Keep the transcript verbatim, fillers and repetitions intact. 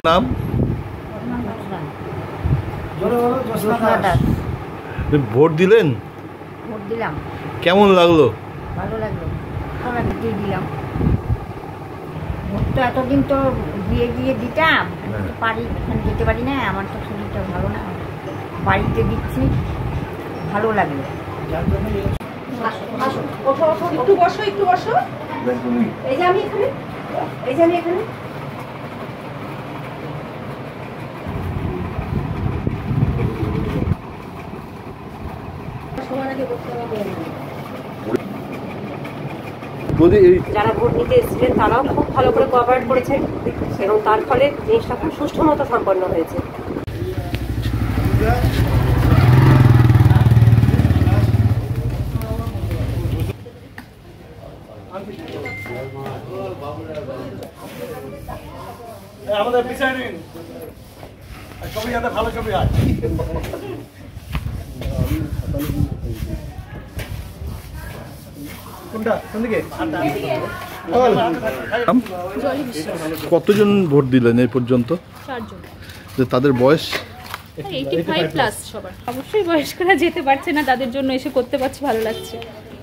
নাম? ভোট দিলেন? ভোট দিলাম। কেমন লাগলো? ভালো লাগলো, দিয়ে দিলাম। ভোট তো এতদিন তো গিয়ে গিয়ে দিতাম, পারি এখন দিতে পারি না, আমার তো শরীরটা ভালো না, বাড়িতে দিচ্ছি, ভালো লাগলো। একটু বসো, একটু বসো। এই যে আমি এখানে, এই যে আমি এখানে। যারা ভোট নিতে এসেছিলেন তারাও খুব ভালো করে কোঅপারেট করেছেন এবং তার ফলে জিনিসটা খুব সুষ্ঠু মতো সম্পন্ন হয়েছে। আমাদের পিছনে নিন, ছবি যাতে ভালো ছবি হয়। কতজন ভোট দিলেন এই পর্যন্ত? চারজন। তাদের বয়স এইটি ফাইভ প্লাস সবার। অবশ্যই বয়স্করা যেতে পারছে না, তাদের জন্য এসে করতে পারছি, ভালো লাগছে।